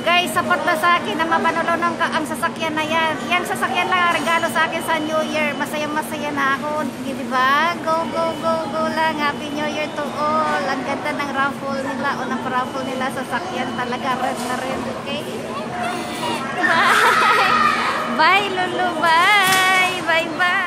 Guys, sapat na sa akin na mapanulunong ka ang sasakyan na yan. Yan sasakyan lang ang regalo sa akin sa New Year. Masaya-masaya na ako. Diba? Go, go, go, go lang. Happy New Year to all. Ang ganda ng raffle nila o ng raffle nila sasakyan talaga. Red na red. Okay? Bye! Bye, Lulu. Bye! Bye, bye!